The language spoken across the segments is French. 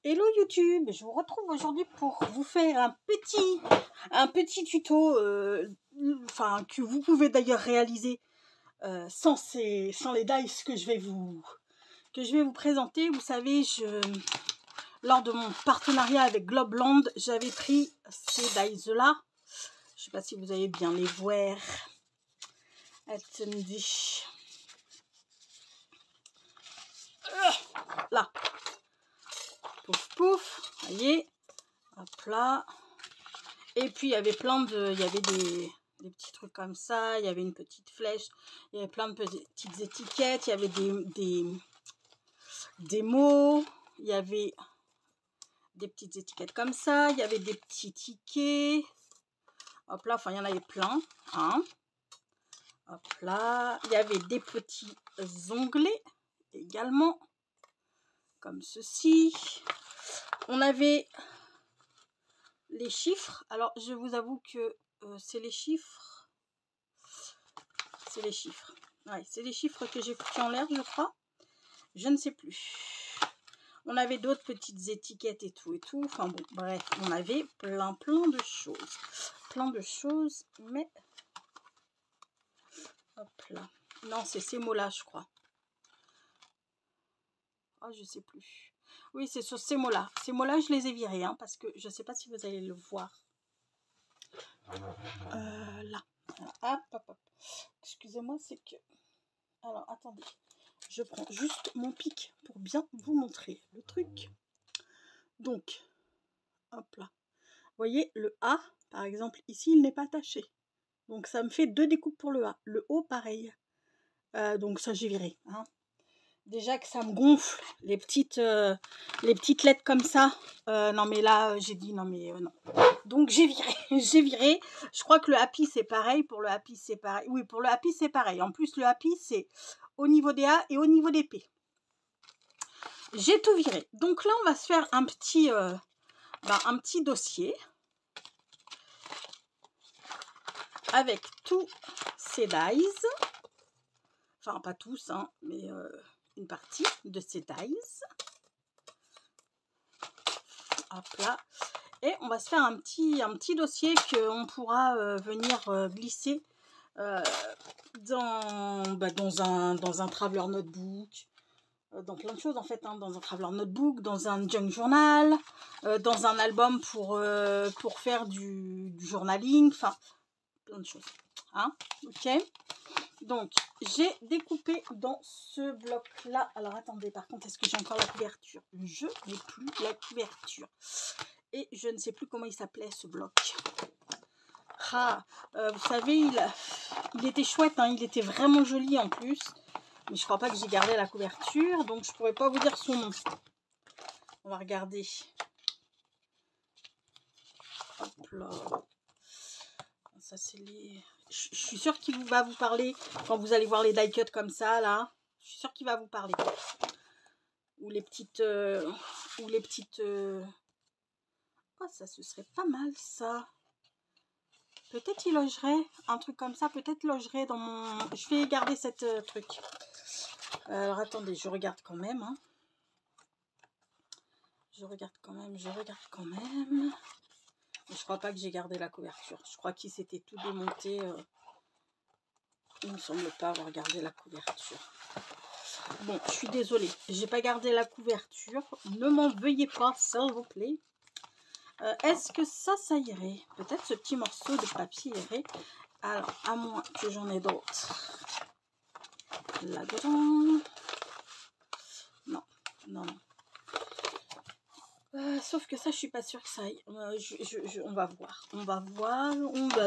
Hello YouTube, je vous retrouve aujourd'hui pour vous faire un petit tuto, que vous pouvez d'ailleurs réaliser sans les dice que je vais vous présenter. Vous savez, lors de mon partenariat avec Globland, j'avais pris ces dice là. Je ne sais pas si vous allez bien les voir. Attendez. Là. Pouf pouf, voyez, hop là. Et puis il y avait des petits trucs comme ça, il y avait une petite flèche, il y avait plein de petites étiquettes, il y avait des mots, il y avait des petites étiquettes comme ça, il y avait des petits tickets, hop là, enfin il y en avait plein, hein. Hop là, il y avait des petits onglets également, comme ceci. On avait les chiffres. Alors, je vous avoue que c'est les chiffres. C'est les chiffres. Ouais, c'est les chiffres que j'ai foutus en l'air, je crois. Je ne sais plus. On avait d'autres petites étiquettes et tout. Enfin bon, bref, on avait plein de choses. Plein de choses, mais... Hop là. Non, c'est ces mots-là, je crois. Oh, je sais plus. Oui, c'est sur ces mots-là. Ces mots-là, je les ai virés, hein, parce que je ne sais pas si vous allez le voir. Là. Hop, hop, hop. Excusez-moi, c'est que... Alors, attendez. Je prends juste mon pic pour bien vous montrer le truc. Donc, hop là. Vous voyez, le A, par exemple, ici, il n'est pas attaché. Donc, ça me fait 2 découpes pour le A. Le O, pareil. Donc, ça, j'ai viré, hein. Déjà que ça me gonfle, les petites lettres comme ça. Non, mais là, j'ai dit non, mais non. Donc, j'ai viré. J'ai viré. Je crois que le happy, c'est pareil. Pour le happy, c'est pareil. Oui, pour le happy, c'est pareil. En plus, le happy, c'est au niveau des A et au niveau des P. J'ai tout viré. Donc là, on va se faire un petit dossier avec tous ces dice. Enfin, pas tous, hein, mais... une partie de ces dice. Hop là. Et on va se faire un petit dossier qu'on pourra venir glisser dans un traveler notebook, dans plein de choses en fait, hein, dans un traveler notebook, dans un junk journal, dans un album pour faire du journaling, enfin plein de choses. Hein, ok. Donc, j'ai découpé dans ce bloc-là. Alors, attendez, par contre, est-ce que j'ai encore la couverture? Je n'ai plus la couverture. Et je ne sais plus comment il s'appelait, ce bloc. Ah, vous savez, il était chouette, hein, il était vraiment joli en plus. Mais je crois pas que j'ai gardé la couverture, donc je pourrais pas vous dire son nom. On va regarder. Hop là. Ça, c'est les... Je suis sûre qu'il va vous parler quand vous allez voir les die cuts comme ça, là. Je suis sûre qu'il va vous parler. Ou les petites... Oh, ça, ce serait pas mal, ça. Peut-être il logerait, un truc comme ça. Peut-être logerait dans mon... Je vais garder cette truc. Alors, attendez, je regarde quand même. Hein. Je regarde quand même. Je crois pas que j'ai gardé la couverture. Je crois qu'il s'était tout démonté. Il ne me semble pas avoir gardé la couverture. Bon, je suis désolée. J'ai pas gardé la couverture. Ne m'en veuillez pas, s'il vous plaît. Est-ce que ça irait? Peut-être ce petit morceau de papier irait. Alors, à moins que j'en ai d'autres. Là-dedans. Non, non, non. Sauf que ça, je suis pas sûre que ça aille. On va voir. On va voir.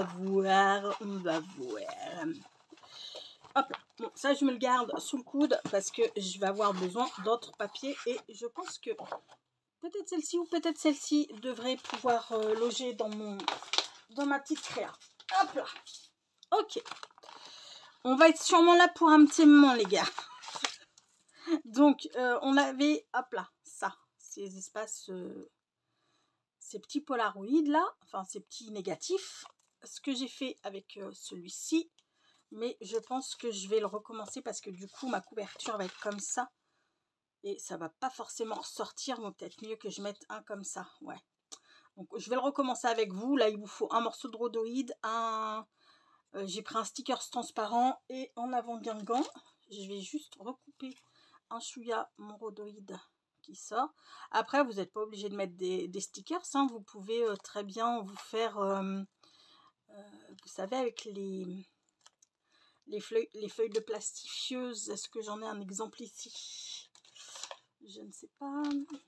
Hop là. Bon, ça, je me le garde sous le coude parce que je vais avoir besoin d'autres papiers. Et je pense que peut-être celle-ci ou peut-être celle-ci devrait pouvoir loger dans ma petite créa. Hop là. Ok. On va être sûrement là pour un petit moment, les gars. Donc, on avait, hop là, ça. Ces espaces, ces petits polaroïdes là, enfin ces petits négatifs. Ce que j'ai fait avec celui-ci, mais je pense que je vais le recommencer parce que du coup ma couverture va être comme ça Et ça va pas forcément ressortir, mais peut-être mieux que je mette un comme ça, ouais. Donc je vais le recommencer avec vous. Là, il vous faut un morceau de rhodoïde, j'ai pris un sticker transparent et en avant-guingant, je vais juste recouper un chouïa mon rhodoïde qui sort. Après, vous n'êtes pas obligé de mettre des stickers, hein. Vous pouvez très bien vous faire, vous savez, avec les feuilles de plastifieuse. Est-ce que j'en ai un exemple ici? Je ne sais pas.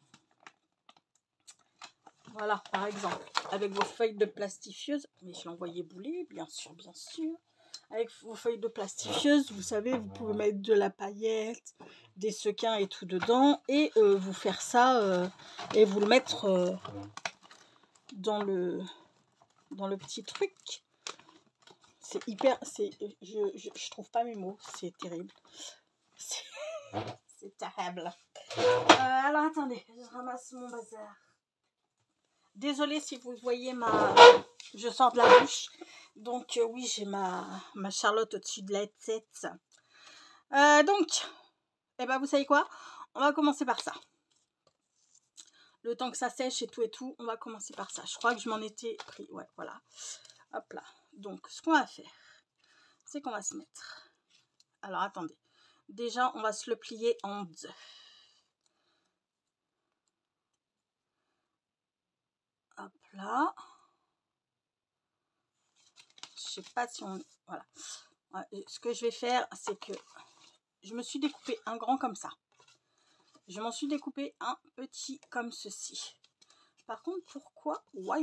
Voilà, par exemple, avec vos feuilles de plastifieuse, mais je l'ai envoyé bouler, bien sûr, bien sûr. Avec vos feuilles de plastifieuse, vous savez, vous pouvez mettre de la paillette, des sequins et tout dedans, et vous faire ça, et vous le mettre dans le petit truc. C'est hyper, je trouve pas mes mots, c'est terrible. C'est terrible. Alors attendez, je ramasse mon bazar. Désolée si vous voyez je sors de la douche. Donc oui, j'ai ma Charlotte au-dessus de la tête. Donc, eh ben, vous savez quoi? On va commencer par ça. Le temps que ça sèche et tout, on va commencer par ça. Je crois que je m'en étais pris. Ouais, voilà. Hop là. Donc, ce qu'on va faire, c'est qu'on va se mettre. Alors, attendez. Déjà, on va se le plier en deux. Hop là. Je sais pas si on... Voilà. Et ce que je vais faire, c'est que je me suis découpé un grand comme ça. Je m'en suis découpé un petit comme ceci. Par contre, pourquoi? Why?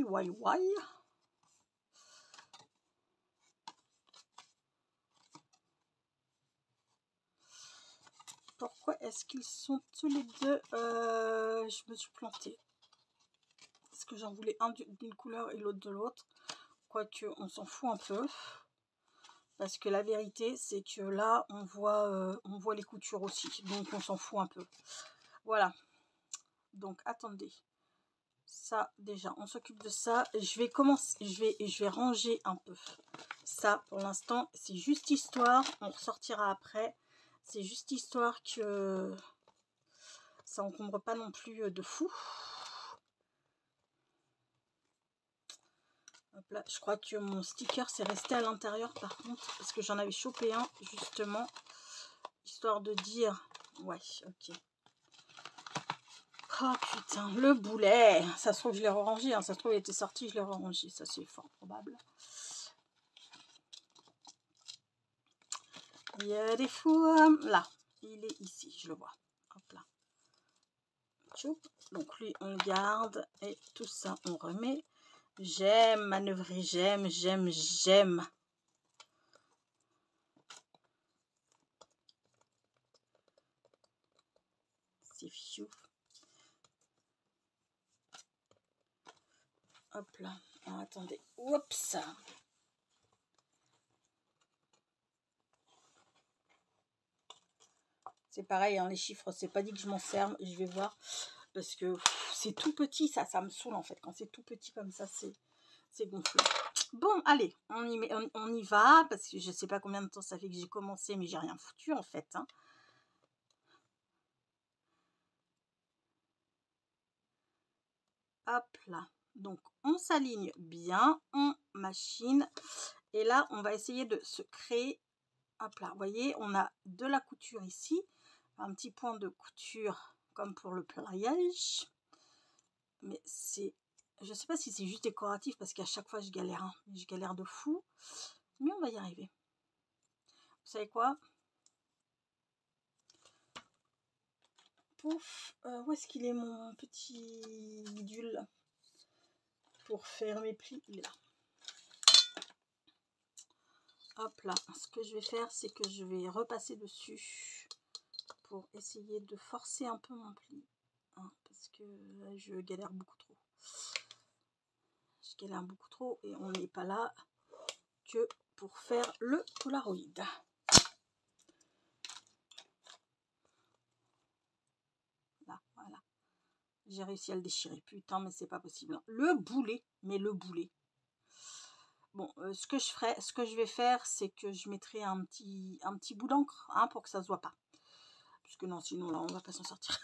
Pourquoi est-ce qu'ils sont tous les deux... je me suis plantée. Parce que j'en voulais un d'une couleur et l'autre de l'autre. Quoique, on s'en fout un peu. Parce que la vérité, c'est que là, on voit les coutures aussi. Donc, on s'en fout un peu. Voilà. Donc, attendez. Ça, déjà, on s'occupe de ça. Je vais commencer, je vais ranger un peu. Ça, pour l'instant, c'est juste histoire. On ressortira après. C'est juste histoire que ça encombre pas non plus de fou. Hop là, je crois que mon sticker s'est resté à l'intérieur par contre, parce que j'en avais chopé un justement, histoire de dire, ouais, ok. Oh putain, le boulet, ça se trouve je l'ai rangé, hein. Ça se trouve il était sorti, je l'ai rangé, ça c'est fort probable. Il y a des fois, là, il est ici, je le vois, hop là. Donc lui on le garde et tout ça on remet. J'aime manœuvrer, j'aime. C'est fiou. Hop là. Alors, attendez. Oups. C'est pareil, hein, les chiffres, c'est pas dit que je m'en serve. Je vais voir. Parce que c'est tout petit, ça me saoule en fait. Quand c'est tout petit comme ça, c'est gonflé. Bon, allez, on y va. Parce que je sais pas combien de temps ça fait que j'ai commencé, mais j'ai rien foutu en fait. Hein. Hop là. Donc, on s'aligne bien, on machine. Et là, on va essayer de se créer. Hop là, vous voyez, on a de la couture ici. Un petit point de couture comme pour le pliage. Mais c'est... Je sais pas si c'est juste décoratif parce qu'à chaque fois, je galère. Hein. Je galère de fou. Mais on va y arriver. Vous savez quoi? Pouf. Où est-ce qu'il est mon petit bidule pour faire mes plis? Il est là. Hop là. Ce que je vais faire, c'est que je vais repasser dessus pour essayer de forcer un peu mon pli. Hein, parce que là, je galère beaucoup trop. Je galère beaucoup trop et on n'est pas là que pour faire le Polaroid. Là, voilà. J'ai réussi à le déchirer. Putain, mais c'est pas possible. Le boulet, mais le boulet. Bon, ce que je vais faire, c'est que je mettrai un petit bout d'encre hein, pour que ça se voit pas. Parce que non, sinon là, on va pas s'en sortir.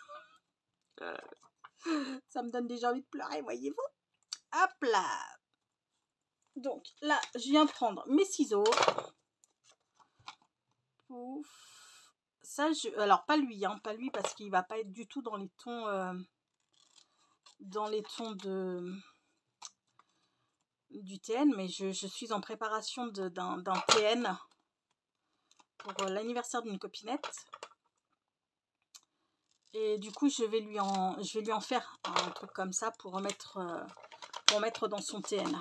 Ça me donne déjà envie de pleurer, voyez-vous. Hop là. Donc là, je viens prendre mes ciseaux. Ouf. Ça, alors pas lui, hein, pas lui, parce qu'il va pas être du tout dans les tons du TN, mais je suis en préparation d'un TN pour l'anniversaire d'une copinette. Et du coup, je vais lui en faire un truc comme ça pour mettre dans son TN.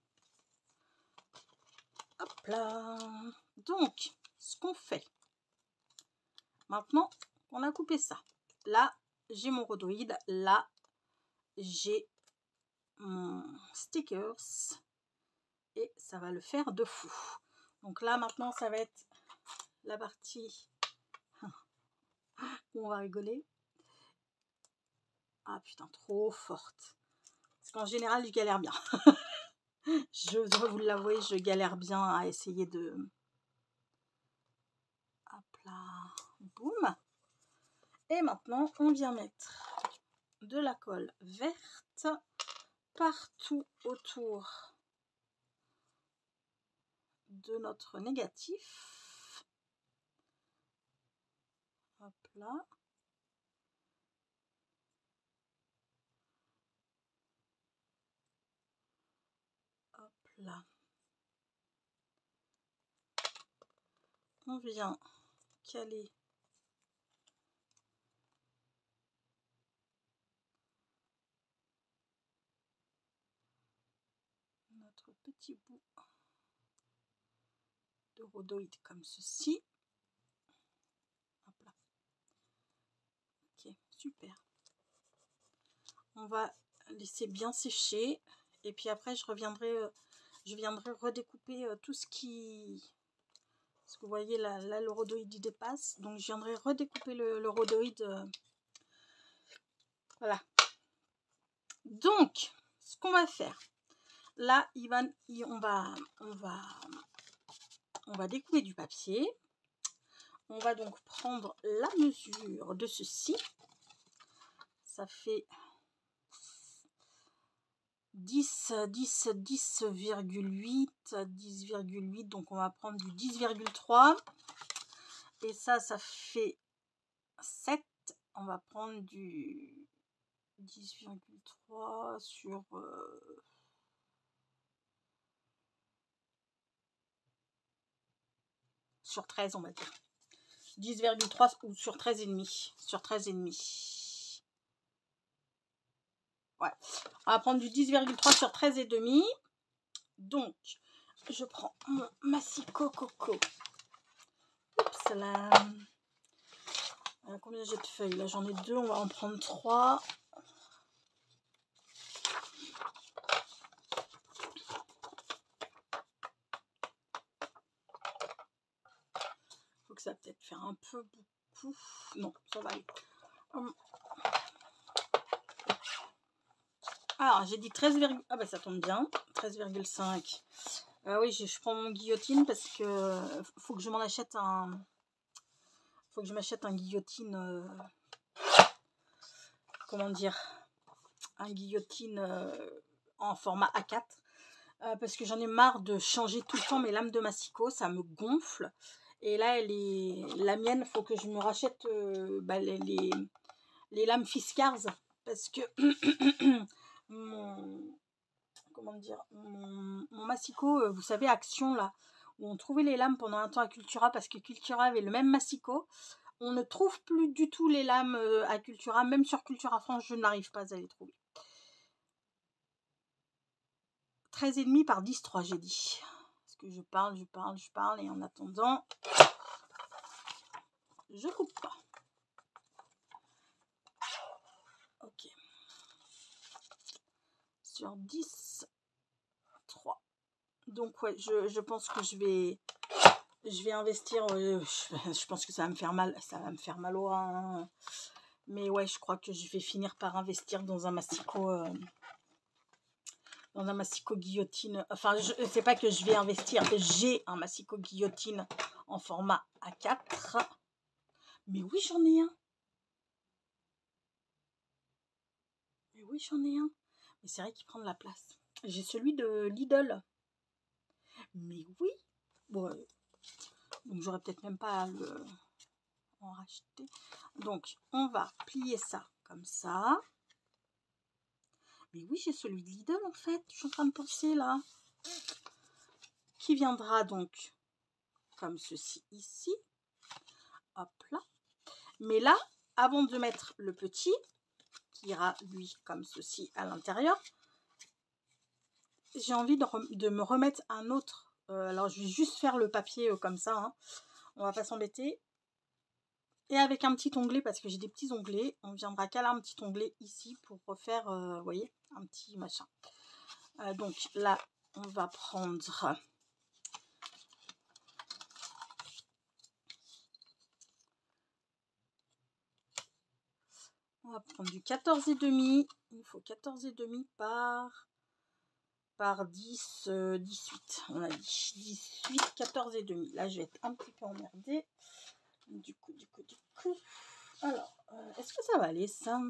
Hop là. Donc, ce qu'on fait, maintenant qu'on a coupé ça, là, j'ai mon rhodoïde, là, j'ai mon stickers, et ça va le faire de fou. Donc là, maintenant, ça va être la partie où on va rigoler. Ah putain, trop forte. Parce qu'en général, je galère bien. Je dois vous l'avouer, je galère bien à essayer de... Hop là. Boum. Et maintenant, on vient mettre de la colle verte partout autour de notre négatif. Hop là. Hop là. On vient caler notre petit bout de rhodoïde comme ceci. Hop là. Ok, super. On va laisser bien sécher et puis après je viendrai redécouper tout ce qui... Parce que vous voyez là le rhodoïde il dépasse, donc je viendrai redécouper le rhodoïde. Voilà. Donc, ce qu'on va faire, là, on va découper du papier. On va donc prendre la mesure de ceci. Ça fait 10,8, donc on va prendre du 10,3. Et ça fait 7. On va prendre du 10,3 sur 13, on va dire. 10,3 ou sur 13,5. Sur 13,5. Ouais. On va prendre du 10,3 sur 13,5. Donc, je prends mon massicot coco. Oups là. Combien j'ai de feuilles? Là, j'en ai 2. On va en prendre 3. Faut que ça peut-être faire un peu beaucoup. Non, ça va aller. Alors, j'ai dit 13, ah bah ça tombe bien. 13,5. Oui, je prends mon guillotine parce que faut que je m'en achète un... Faut que je m'achète un guillotine... comment dire? Un guillotine en format A4. Parce que j'en ai marre de changer tout le temps mes lames de massicot. Ça me gonfle. Et là, la mienne, faut que je me rachète les lames Fiskars. Parce que... comment dire, mon massicot, vous savez, Action là, où on trouvait les lames pendant un temps à Cultura parce que Cultura avait le même massicot. On ne trouve plus du tout les lames à Cultura, même sur Cultura France, je n'arrive pas à les trouver. 13,5 par 10,3, j'ai dit. Parce que je parle, et en attendant, je coupe pas. Ok. Sur 10, 3. Donc ouais, je pense que je vais investir, je pense que ça va me faire mal au rein, mais ouais, je crois que je vais finir par investir dans un massicot guillotine. Enfin, c'est pas que je vais investir, j'ai un massicot guillotine en format A4, Mais oui, j'en ai un. Mais oui, j'en ai un. Mais c'est vrai qu'il prend de la place. J'ai celui de Lidl. Mais oui. Bon, donc j'aurais peut-être même pas à le en racheter. Donc, on va plier ça comme ça. Mais oui, j'ai celui de Lidl en fait. Je suis en train de penser là. Qui viendra donc comme ceci ici. Hop là. Mais là, avant de mettre le petit, qui ira lui comme ceci à l'intérieur, j'ai envie de me remettre un autre. Alors, je vais juste faire le papier comme ça. Hein. On va pas s'embêter. Et avec un petit onglet, parce que j'ai des petits onglets, on viendra caler un petit onglet ici pour refaire, vous voyez, un petit machin. Donc là, on va prendre... On va prendre du 14,5. Il faut 14,5 par 10, 18. On a dit 18, 14,5. Là, je vais être un petit peu emmerdée. Du coup. Alors, est-ce que ça va aller, ça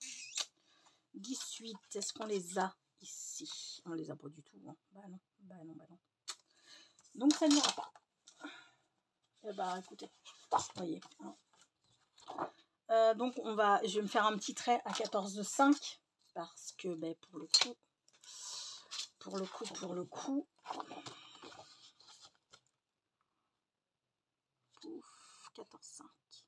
18, est-ce qu'on les a ici? On les a pas du tout. Hein. Bah non. Donc, ça n'ira pas. Eh bah, écoutez, vous voyez. Hein. Donc, je vais me faire un petit trait à 14,5 parce que, ben, pour le coup, 14,5.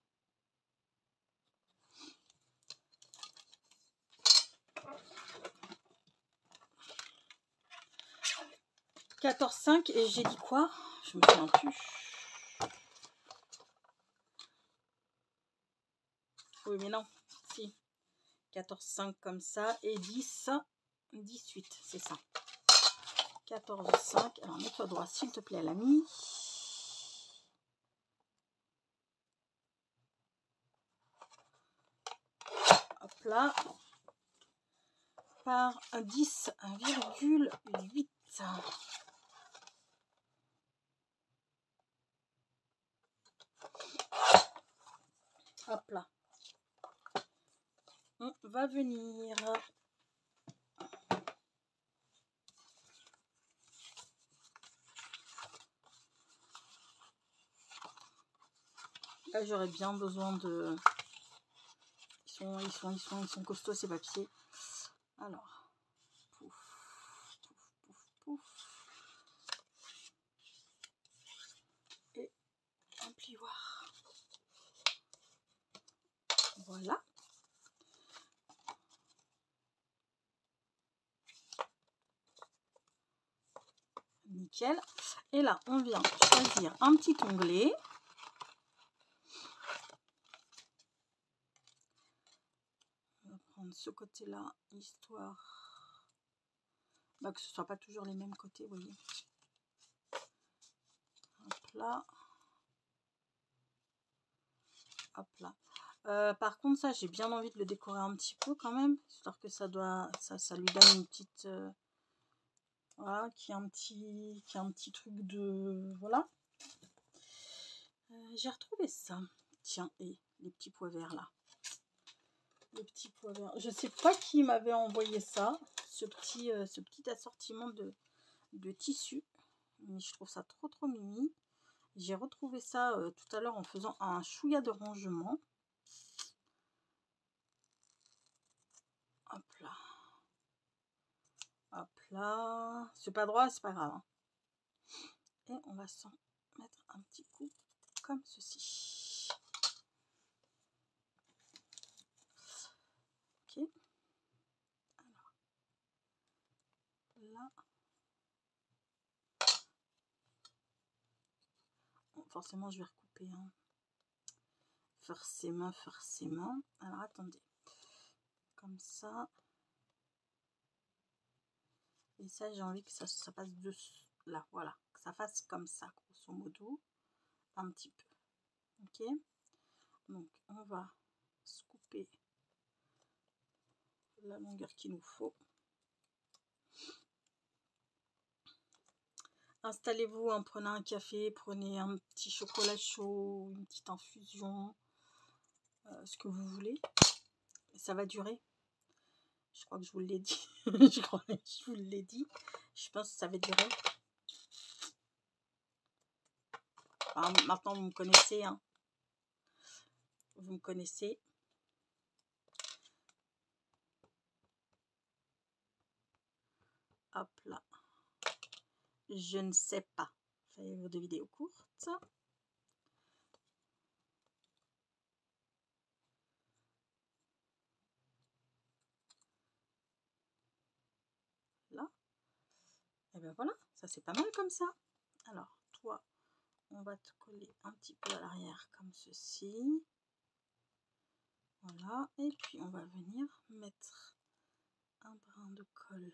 14,5 et j'ai dit quoi? Je me souviens plus. Oui, mais non. Si. 14,5 comme ça et 10, 18, c'est ça. 14,5. Alors, mets-toi droit, s'il te plaît, l'ami. Hop là. Par 10,8. Hop là. On va venir. Là, j'aurais bien besoin de... Ils sont costauds ces papiers. Alors, pouf. Et un plioir. Voilà. Nickel. Et là, on vient choisir un petit onglet. On va prendre ce côté-là, histoire que ce ne soit pas toujours les mêmes côtés, vous voyez. Hop là. Hop là. Par contre, ça, j'ai bien envie de le décorer un petit peu quand même, histoire que ça lui donne une petite... voilà, qui a un petit truc de... Voilà. J'ai retrouvé ça. Tiens, et les petits pois verts là. Le petit pois vert. Je sais pas qui m'avait envoyé ça, ce petit assortiment de tissu. Mais je trouve ça trop mimi. J'ai retrouvé ça tout à l'heure en faisant un chouïa de rangement. Hop là. Hop là. C'est pas droit, c'est pas grave. Hein. Et on va s'en mettre un petit coup comme ceci. Ok. Alors. Là. Bon, forcément, je vais recouper. Hein. Forcément. Alors, attendez. Comme ça. Et ça, j'ai envie que ça passe dessus. Là, voilà. Que ça fasse comme ça, grosso modo. Un petit peu. Ok. Donc, on va se couper la longueur qu'il nous faut. Installez-vous en prenant un café, prenez un petit chocolat chaud, une petite infusion. ce que vous voulez. Ça va durer. Je crois que je vous l'ai dit. Je crois que je vous l'ai dit. Je pense que ça va durer. Alors, maintenant, vous me connaissez. Hein. Vous me connaissez. Hop là. Je ne sais pas. Faites vos 2 vidéos courtes. Là. Et bien voilà, ça c'est pas mal comme ça. Alors, toi, on va te coller un petit peu à l'arrière comme ceci. Voilà. Et puis, on va venir mettre un brin de colle.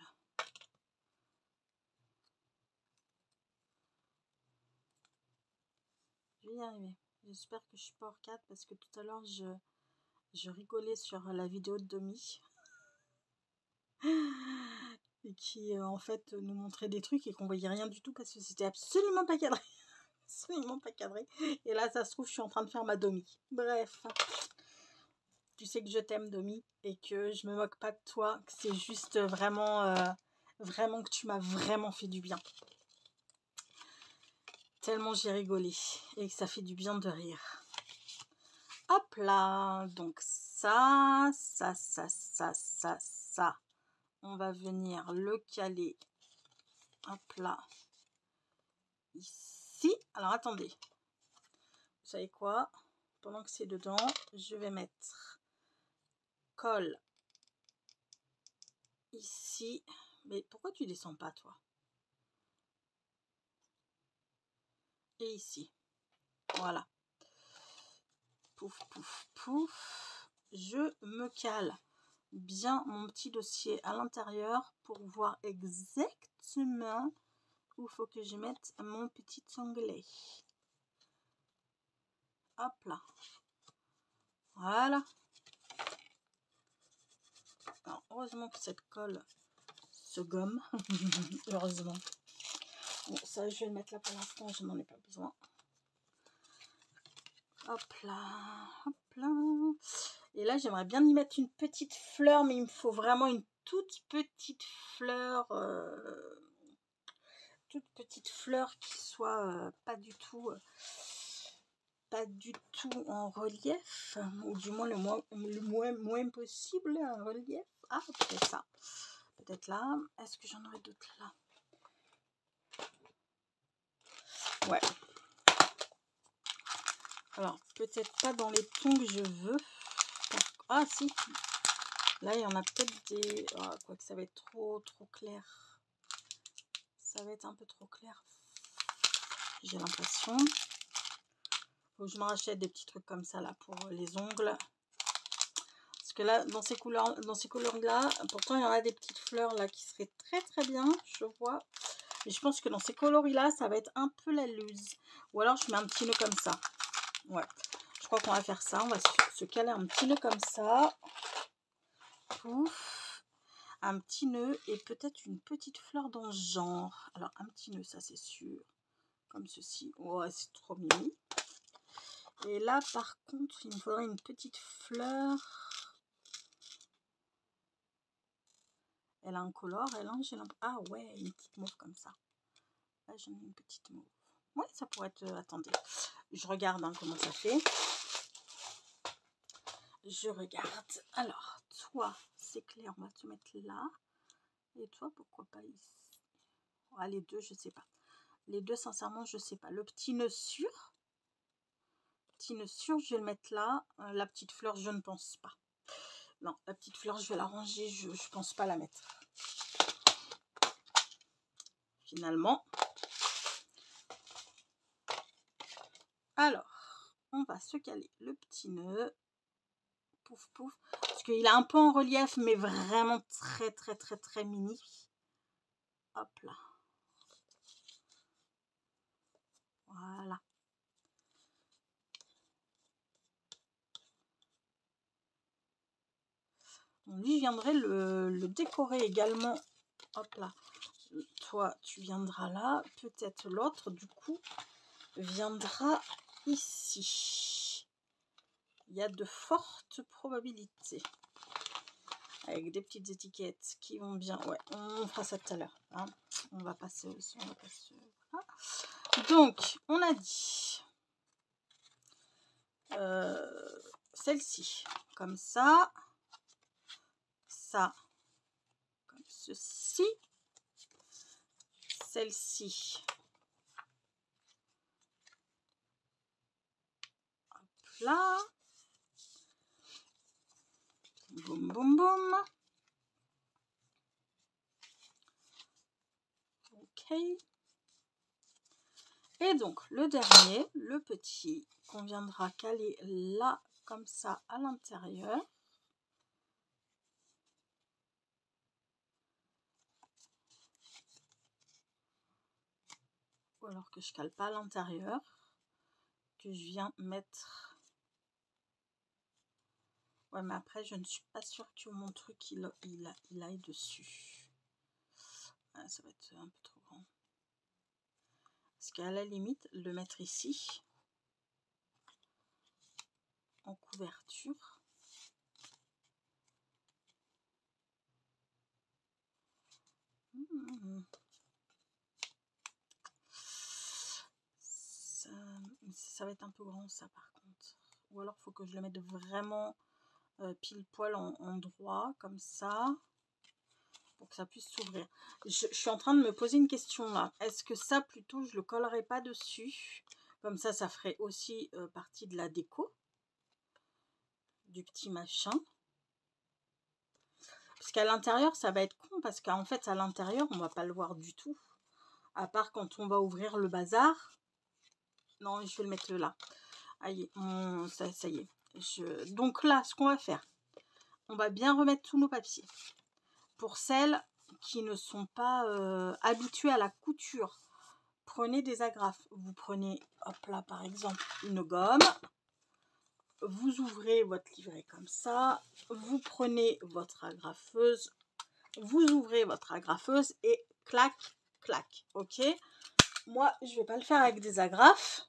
Je vais y arriver. J'espère que je suis pas hors cadre parce que tout à l'heure, je rigolais sur la vidéo de Domi. Et qui, en fait, nous montrait des trucs et qu'on voyait rien du tout parce que c'était absolument pas cadré. Absolument pas cadré. Et là, ça se trouve, je suis en train de faire ma Domi. Bref. Tu sais que je t'aime, Domi, et que je me moque pas de toi, que c'est juste vraiment, vraiment que tu m'as vraiment fait du bien. Tellement j'ai rigolé, et que ça fait du bien de rire. Hop là, donc ça. On va venir le caler, hop là, ici. Alors, attendez. Vous savez quoi? Pendant que c'est dedans, je vais mettre colle ici. Mais pourquoi tu descends pas, toi? Et ici. Voilà. Pouf, pouf, pouf. Je me cale bien mon petit dossier à l'intérieur pour voir exactement où il faut que je mette mon petit onglet. Hop là. Voilà. Alors, heureusement que cette colle se gomme. Heureusement. Bon, ça, je vais le mettre là pour l'instant, je n'en ai pas besoin. Hop là, hop là. Et là, j'aimerais bien y mettre une petite fleur, mais il me faut vraiment une toute petite fleur. Toute petite fleur qui soit pas du tout en relief, ou du moins le moins possible en relief. Ah, peut-être ça. Peut-être là. Est-ce que j'en aurais d'autres là? Ouais. Alors, peut-être pas dans les tons que je veux. Ah, si. Là, il y en a peut-être des... Oh, quoi que ça va être trop clair. Ça va être un peu trop clair. J'ai l'impression. Faut que je me rachète des petits trucs comme ça, là, pour les ongles. Parce que là, dans ces couleurs-là, pourtant, il y en a des petites fleurs, là, qui seraient très bien, je vois. Mais je pense que dans ces coloris-là, ça va être un peu la loose. Ou alors, je mets un petit nœud comme ça. Ouais. Je crois qu'on va faire ça. On va se caler un petit nœud comme ça. Pouf. Un petit nœud et peut-être une petite fleur dans ce genre. Alors, un petit nœud, ça, c'est sûr. Comme ceci. Ouais, c'est trop mimi. Et là, par contre, il me faudrait une petite fleur. Elle a un color, elle a un... Ah ouais, une petite mauve comme ça. Là, j'en ai une petite mauve. Ouais, ça pourrait être... Attendez, je regarde hein, comment ça fait. Je regarde. Alors, toi, c'est clair, on va te mettre là. Et toi, pourquoi pas ici? Ah, les deux, je sais pas. Les deux, sincèrement, je sais pas. Le petit nœud sûr. Petit nœud sûr, je vais le mettre là. La petite fleur, je ne pense pas. Non, la petite fleur, je vais la ranger. Je pense pas la mettre. Finalement. Alors, on va se caler le petit nœud. Pouf, pouf. Parce qu'il est un peu en relief, mais vraiment très mini. Hop là. Voilà. Lui, je viendrai le décorer également. Hop là. Toi, tu viendras là. Peut-être l'autre, du coup, viendra ici. Il y a de fortes probabilités. Avec des petites étiquettes qui vont bien. Ouais, on fera ça tout à l'heure. Hein. On va passer. Voilà. Donc, on a dit celle-ci, comme ça, comme ceci, celle-ci, hop là, boum boum boum, ok. Et donc, le dernier, le petit, qu'on viendra caler là, comme ça, à l'intérieur. Ou alors que je cale pas à l'intérieur, que je viens mettre... Ouais, mais après, je ne suis pas sûre que mon truc, il aille dessus. Ah, ça va être un peu trop grand. Parce qu'à la limite, le mettre ici, en couverture. Ça va être un peu grand, ça, par contre. Ou alors, il faut que je le mette vraiment pile poil en droit, comme ça, pour que ça puisse s'ouvrir. Je suis en train de me poser une question, là. Est-ce que ça, plutôt, je le collerai pas dessus? Comme ça ferait aussi partie de la déco. Du petit machin. Parce qu'à l'intérieur, ça va être con, parce qu'en fait, à l'intérieur, on va pas le voir du tout. À part quand on va ouvrir le bazar. Non, je vais le mettre là. Allez, ça y est. Donc là, ce qu'on va faire, on va bien remettre tous nos papiers. Pour celles qui ne sont pas habituées à la couture, prenez des agrafes. Vous prenez, hop là, par exemple, une gomme. Vous ouvrez votre livret comme ça. Vous prenez votre agrafeuse. Vous ouvrez votre agrafeuse et clac, clac. Ok. Moi, je vais pas le faire avec des agrafes.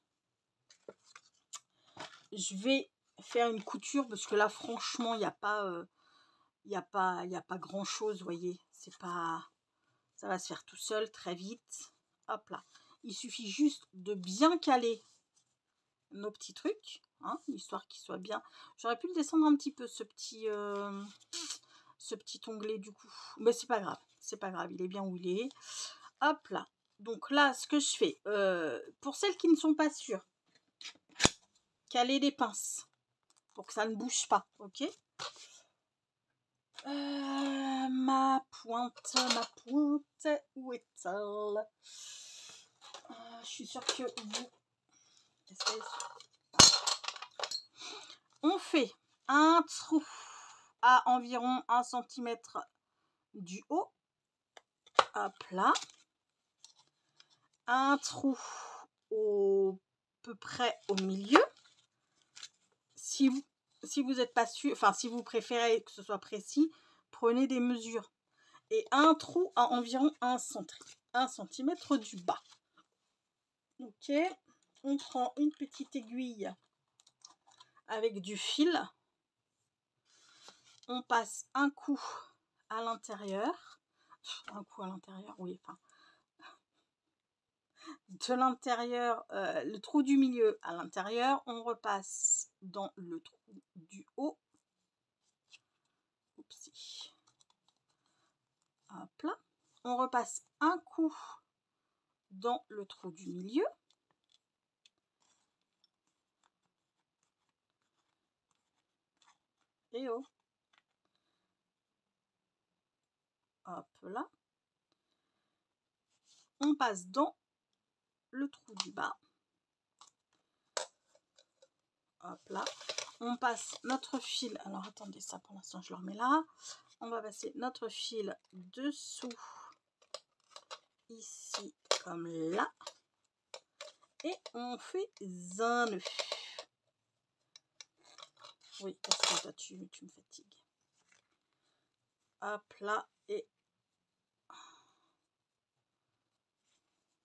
Je vais faire une couture parce que là, franchement, il n'y a pas... il n'y a pas grand chose, vous voyez, c'est pas, ça va se faire tout seul très vite. Hop là, il suffit juste de bien caler nos petits trucs, hein, histoire qu'il soit bien. J'aurais pu le descendre un petit peu, ce petit onglet du coup, mais c'est pas grave, il est bien où il est. Hop là, donc là, ce que je fais, pour celles qui ne sont pas sûres, caler des pinces pour que ça ne bouge pas, ok. Ma pointe, où est-elle? Je suis sûre que vous... On fait un trou à environ 1 cm du haut. Hop là. Un trou au peu près au milieu. Si vous n'êtes pas sûr, enfin si vous préférez que ce soit précis, prenez des mesures. Et un trou à environ 1 cm du bas. Ok, on prend une petite aiguille avec du fil. On passe un coup à l'intérieur. Un coup à l'intérieur, oui, enfin. De l'intérieur, le trou du milieu à l'intérieur. On repasse dans le trou du haut. Oupsie. Hop là. On repasse un coup dans le trou du milieu. Et oh. Hop là. On passe dans le trou du bas. Hop là. On passe notre fil. Alors attendez, ça pour l'instant je le remets là. On va passer notre fil dessous. Ici comme là. Et on fait un nœud. Oui, parce que toi tu me fatigues. Hop là et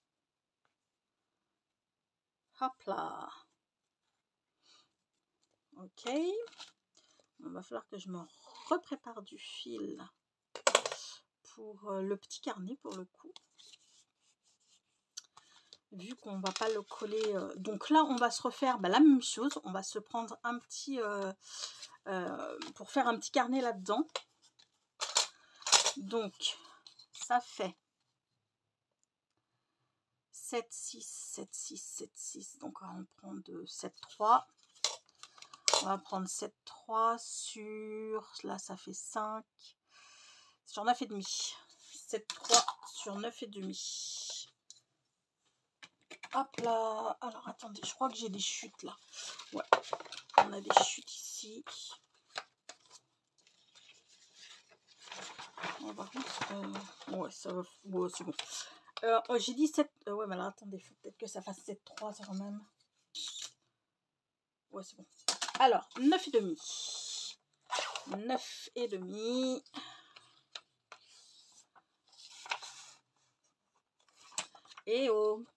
hop là. Ok. Il va falloir que je me reprépare du fil pour le petit carnet pour le coup. Vu qu'on va pas le coller. Donc là, on va se refaire la même chose. On va se prendre un petit... pour faire un petit carnet là-dedans. Donc, ça fait 7, 6, 7, 6, 7, 6. Donc, on va prendre 7, 3. On va prendre 7, 3 sur... Là, ça fait 5. Sur 9,5. 7, 3 sur 9,5. Hop là. Alors, attendez. Je crois que j'ai des chutes là. Ouais. On a des chutes ici. Par contre, ouais, ça va. Ouais, c'est bon. J'ai dit 7. Ouais, mais là, attendez. Faut peut-être que ça fasse 7, 3 quand même. Ouais, c'est bon. Alors, 9,5. 9,5. Et oh.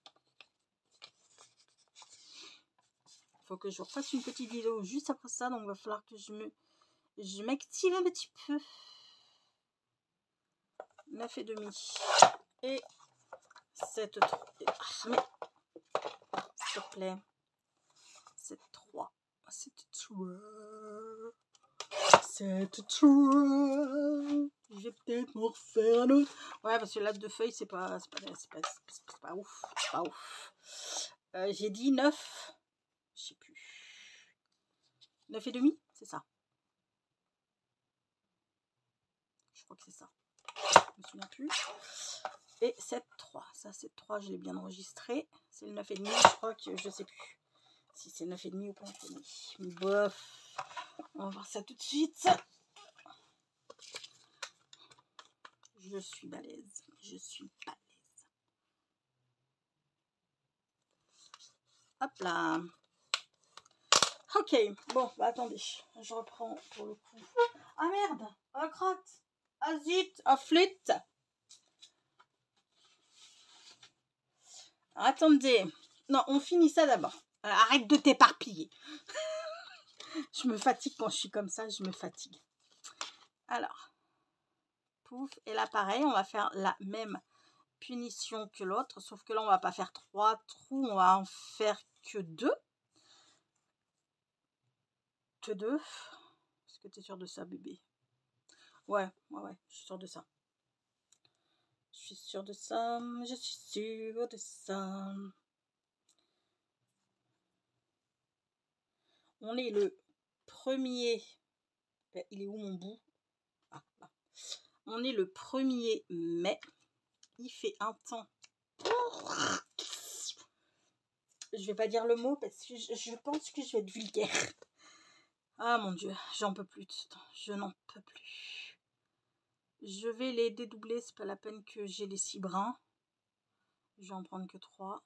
Faut que je refasse une petite vidéo juste après ça. Donc, il va falloir que je m'active un petit peu. 9,5. Et 7, 3. Mais, s'il te plaît. 7, 3. 7, 3. 7, 3. Je vais peut-être m'en refaire un autre. Ouais, parce que là, 2 feuilles, c'est pas ouf. C'est pas ouf. J'ai dit 9. Je sais plus. 9,5, c'est ça. Je crois que c'est ça. Je me souviens plus. Et 7, 3. Ça, 7, 3, je l'ai bien enregistré. C'est le 9,5, je crois que je sais plus. Si c'est 9,5 ou pas. Bof. On va voir ça tout de suite. Je suis balèze. Je suis balèze. Hop là. Ok. Bon, bah attendez. Je reprends pour le coup. Ah merde. Ah crotte. Ah zut. Ah flûte. Attendez. Non, on finit ça d'abord. Arrête de t'éparpiller. Je me fatigue quand je suis comme ça. Je me fatigue. Alors. Pouf. Et là, pareil, on va faire la même punition que l'autre. Sauf que là, on va pas faire 3 trous. On va en faire que 2. Que 2. Est-ce que tu es sûr de ça, bébé? Ouais. Je suis sûre de ça. Je suis sûre de ça. Je suis sûre de ça. On est le 1er. Il est où mon bout? Ah, là. On est le 1er mai. Il fait un temps. Je vais pas dire le mot parce que je pense que je vais être vulgaire. Ah mon dieu, j'en peux plus de ce temps. Je n'en peux plus. Je vais les dédoubler. C'est pas la peine que j'ai les 6 brins. Je vais en prendre que 3.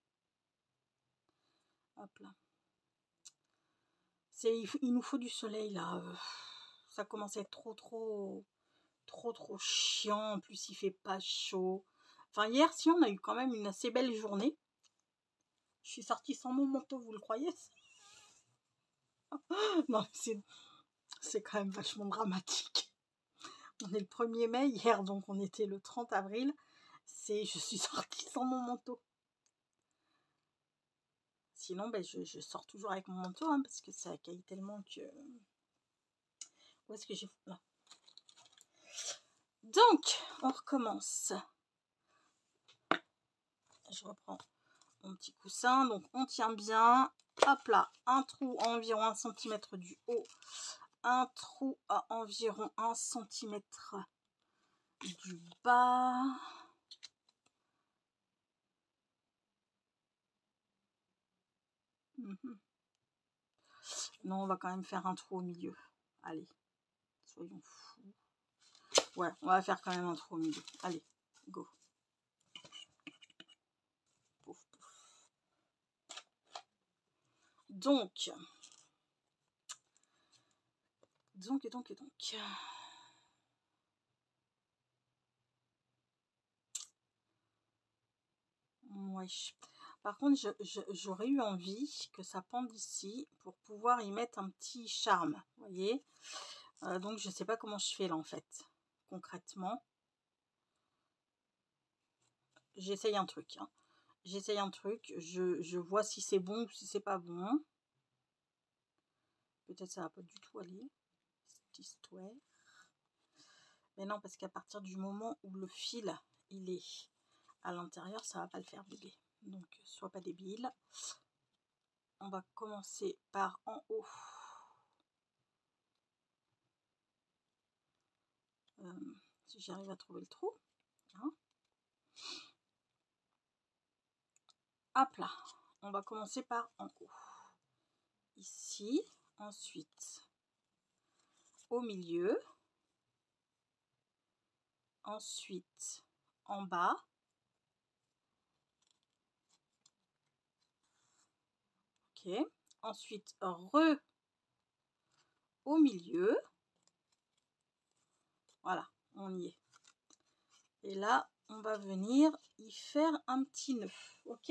Hop là. Il nous faut du soleil là. Ça commence à être trop chiant. En plus, il fait pas chaud. Enfin, hier, si, on a eu quand même une assez belle journée. Je suis sortie sans mon manteau, vous le croyez? Non, c'est quand même vachement dramatique. On est le 1er mai, hier, donc on était le 30 avril. Je suis sortie sans mon manteau. Sinon, ben, je sors toujours avec mon manteau, hein, parce que ça caille tellement que... Où est-ce que j'ai... Là. Donc, on recommence. Je reprends mon petit coussin. Donc, on tient bien. Hop là, un trou à environ 1 cm du haut. Un trou à environ 1 cm du bas. Non, on va quand même faire un trou au milieu. Allez, soyons fous. Ouais, on va faire quand même un trou au milieu. Allez, go. Pouf, pouf. Donc. Ouais. Par contre, j'aurais eu envie que ça pende ici pour pouvoir y mettre un petit charme, vous voyez. Donc, je sais pas comment je fais là, en fait, concrètement. J'essaye un truc, hein. J'essaye un truc, je vois si c'est bon ou si c'est pas bon. Peut-être ça va pas du tout aller, cette histoire. Mais non, parce qu'à partir du moment où le fil, il est à l'intérieur, ça va pas le faire bébé. Donc, sois pas débile. On va commencer par en haut. Si j'arrive à trouver le trou. Hein. Hop là. On va commencer par en haut. Ici. Ensuite, au milieu. Ensuite, en bas. Ok. Ensuite, au milieu. Voilà, on y est. Et là, on va venir y faire un petit nœud. Ok.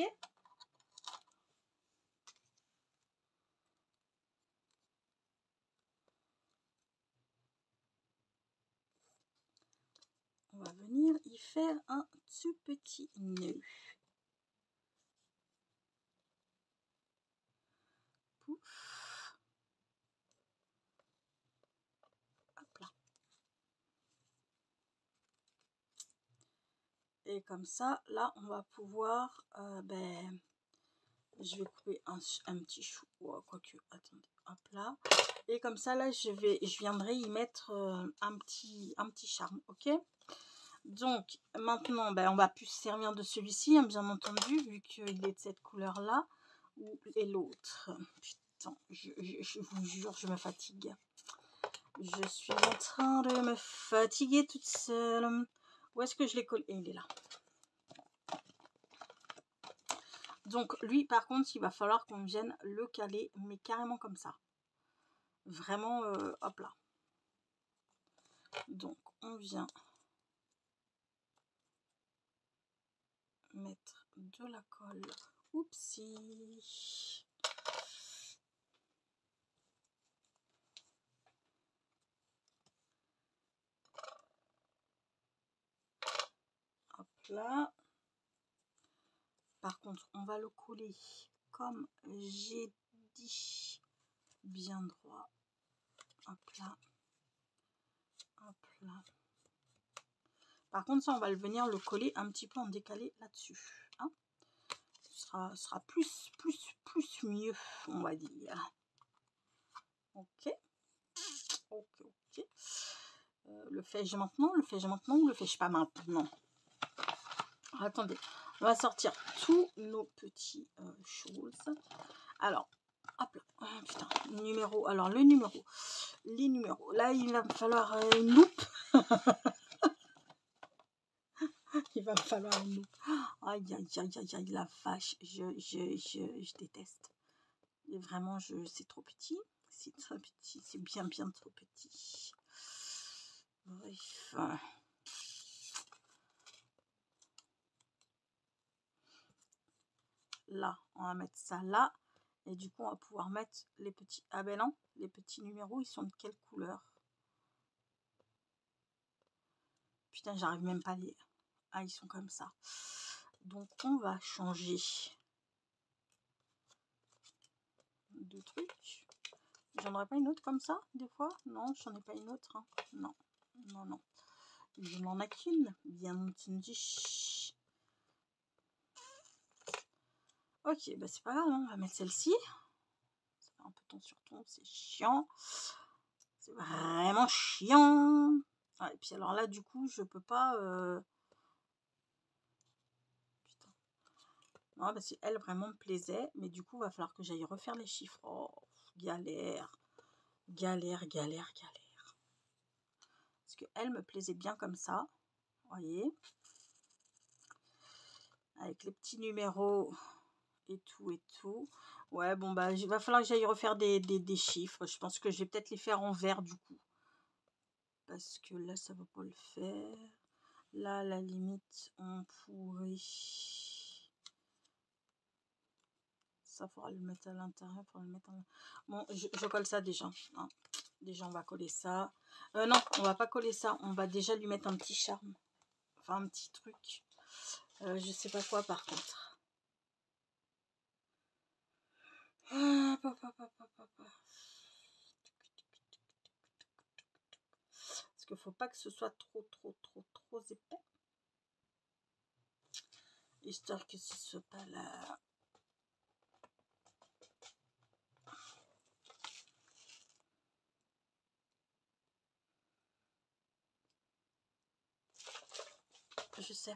On va venir y faire un tout petit nœud. Pouf. Hop là. Et comme ça, là, on va pouvoir... je vais couper un petit chou. Oh, quoique, attendez. Hop là. Et comme ça, là, je viendrai y mettre un petit charme. Ok. Donc, maintenant, on va plus se servir de celui-ci, hein, bien entendu, vu qu'il est de cette couleur-là. Et l'autre. Putain, je vous jure, je me fatigue. Je suis en train de me fatiguer toute seule. Où est-ce que je l'ai collé? Il est là. Donc, lui, par contre, il va falloir qu'on vienne le caler, mais carrément comme ça. Vraiment, hop là. Donc, on vient mettre de la colle. Oupsie. Hop là. Par contre, on va le coller comme j'ai dit, bien droit. Hop là. Hop là. Par contre, ça, on va venir le coller un petit peu en décalé là-dessus. Hein. Ce sera plus mieux, on va dire. Ok. Ok. Le fais-je maintenant? Le fais-je maintenant ou le fais-je pas maintenant? Attendez, on va sortir tous nos petits choses. Alors, hop là. Oh, putain, numéro. Alors, les numéros. Là, il va me falloir une loupe. Il va me falloir une loupe. Aïe, la vache. Je déteste. Et vraiment, c'est trop petit. C'est trop petit. C'est bien trop petit. Bref. Là, on va mettre ça là. Et du coup, on va pouvoir mettre les petits... Ah ben non, les petits numéros, ils sont de quelle couleur? Putain, j'arrive même pas à lire. Ah, ils sont comme ça. Donc, on va changer de truc. J'en aurais pas une autre comme ça, des fois? Non, j'en ai pas une autre. Hein. Non. Je n'en ai qu'une, bien entendu. Ok, bah c'est pas grave, hein. On va mettre celle-ci. Ça fait un peu ton sur ton, c'est chiant. C'est vraiment chiant. Ah, et puis alors là, du coup, je peux pas... Putain. Non, parce qu'elle vraiment me plaisait. Mais du coup, il va falloir que j'aille refaire les chiffres. Oh, galère. Galère. Parce qu'elle me plaisait bien comme ça. Vous voyez. Avec les petits numéros et tout. Ouais, bon, bah, il va falloir que j'aille refaire des chiffres. Je pense que je vais peut-être les faire en vert, du coup. Parce que là, ça va pas le faire. Là, à la limite, on pourrait... Ça, faudra le mettre à l'intérieur. Faudra le mettre en... Bon, je colle ça déjà. Hein. Déjà, on va coller ça. Non, on va pas coller ça. On va déjà lui mettre un petit charme. Enfin, un petit truc. Je sais pas quoi, par contre. Parce qu'il faut pas que ce soit trop épais. Histoire que ce soit pas là. Je sais.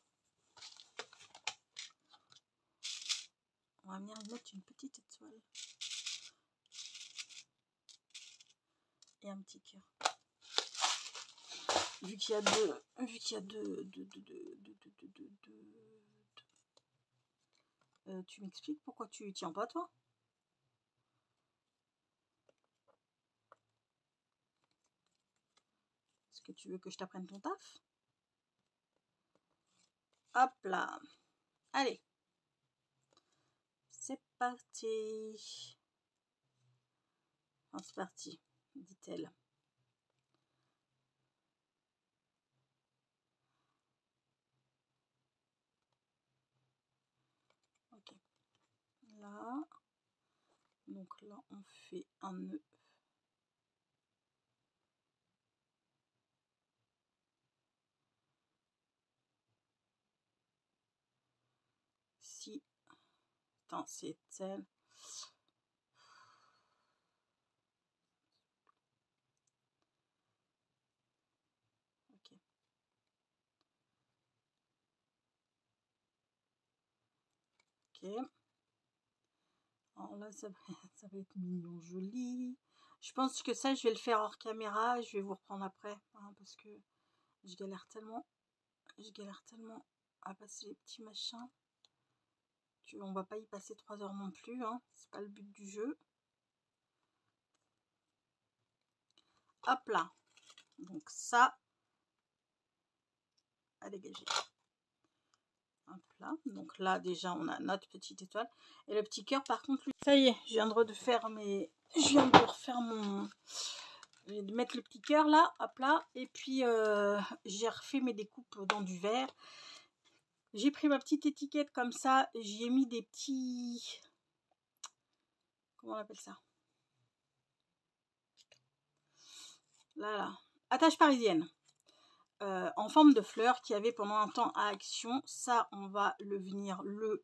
On va venir mettre une petite étoile. Et un petit cœur. Vu qu'il y a tu m'expliques pourquoi tu tiens pas, toi? Est-ce que tu veux que je t'apprenne ton taf? Hop là. Allez. C'est parti. Enfin, c'est parti, dit-elle. Ok. Là. Donc là, on fait un nœud. Si. Attends, c'est elle. Ok. Ok. Alors là, ça va être mignon, joli. Je pense que ça, je vais le faire hors caméra. Je vais vous reprendre après. Hein, parce que je galère tellement. À passer les petits machins. On va pas y passer 3 heures non plus. Hein. C'est pas le but du jeu. Hop là. Donc ça, à dégager. Hop là. Donc là, déjà, on a notre petite étoile. Et le petit cœur, par contre, lui, ça y est, je viens de refaire mon... Je vais mettre le petit cœur là, hop là. Et puis, j'ai refait mes découpes dans du verre. J'ai pris ma petite étiquette comme ça. J'y ai mis des petits... Comment on appelle ça? Là. Attache parisienne. En forme de fleur qui avait pendant un temps à Action. Ça, on va venir le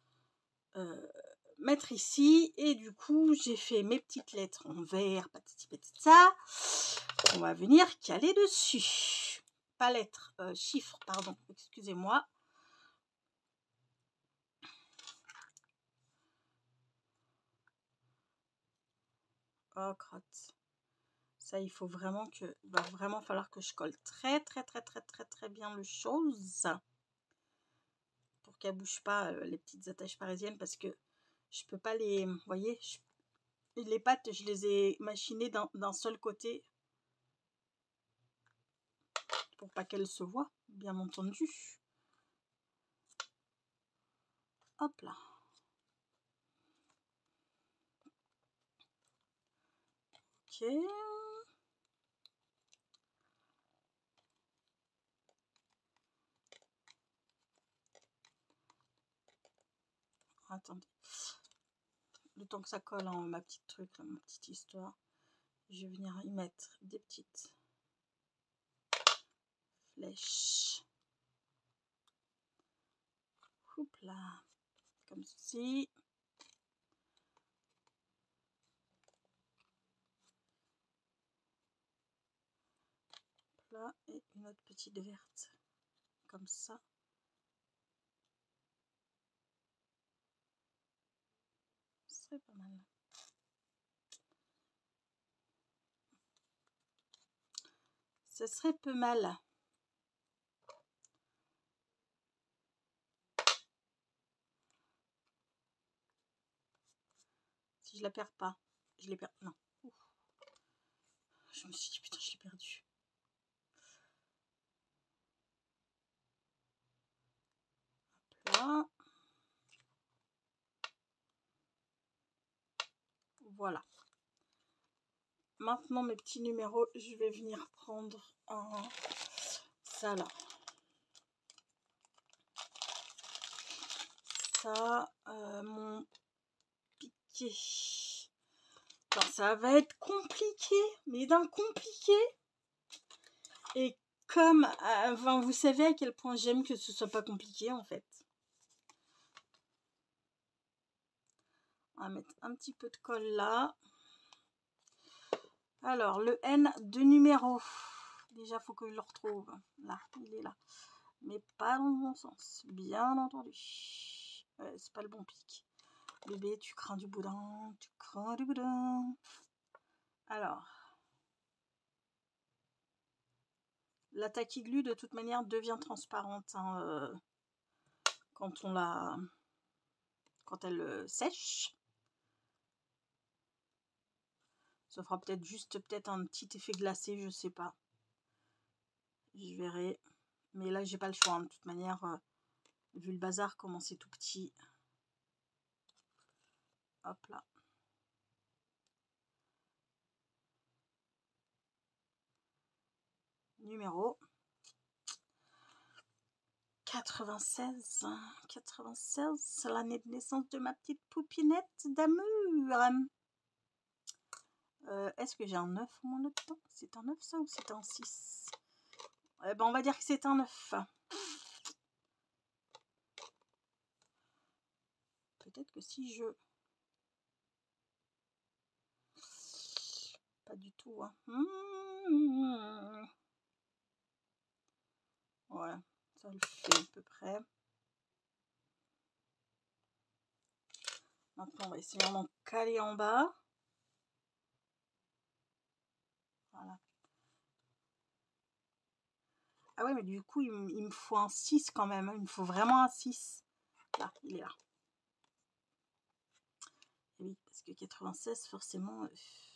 mettre ici. Et du coup, j'ai fait mes petites lettres en vert, patati patata. On va venir caler dessus. Pas lettres, chiffres, pardon, excusez-moi. Oh, crotte. Ça, il faut vraiment que... Il va vraiment falloir que je colle très bien le chose. Pour qu'elle bouge pas, les petites attaches parisiennes. Parce que je peux pas les... Vous voyez, les pattes, je les ai machinées d'un seul côté. Pour pas qu'elles se voient, bien entendu. Hop là. Ok. Attendez. Le temps que ça colle en ma petite truc, là, ma petite histoire. Je vais venir y mettre des petites flèches. Hop là. Comme ceci. Là, et une autre petite verte. Comme ça. Ce serait pas mal. Ce serait peu mal. Si je la perds pas. Je l'ai perdu. Non. Ouf. Je me suis dit, putain, je l'ai perdu. Hop là. Voilà. Maintenant, mes petits numéros, je vais venir prendre ça là. Ça, mon piqué. Enfin, ça va être compliqué, mais d'un compliqué. Et comme, enfin, vous savez à quel point j'aime que ce soit pas compliqué en fait. On va mettre un petit peu de colle là. Alors, le N de numéro. Déjà, il faut que je le retrouve. Là, il est là. Mais pas dans le bon sens, bien entendu. C'est pas le bon pic. Bébé, tu crains du boudin. Tu crains du boudin. Alors. La taquiglue, de toute manière, devient transparente hein, quand elle sèche. Ça fera peut-être juste un petit effet glacé, je sais pas. Je verrai. Mais là, j'ai pas le choix. Hein. De toute manière, vu le bazar, comment c'est tout petit. Hop là. Numéro 96. 96, c'est l'année de naissance de ma petite poupinette d'amour. Est-ce que j'ai un 9 au moins là-dedans? C'est un 9 ça ou c'est un 6? Eh ben, on va dire que c'est un 9. Peut-être que si je... Pas du tout. Hein. Ouais, ça le fait à peu près. Maintenant, on va essayer d'en caler en bas. Voilà. Ah ouais, mais du coup, il me faut un 6 quand même. Il me faut vraiment un 6. Là, il est là. Et oui, parce que 96, forcément...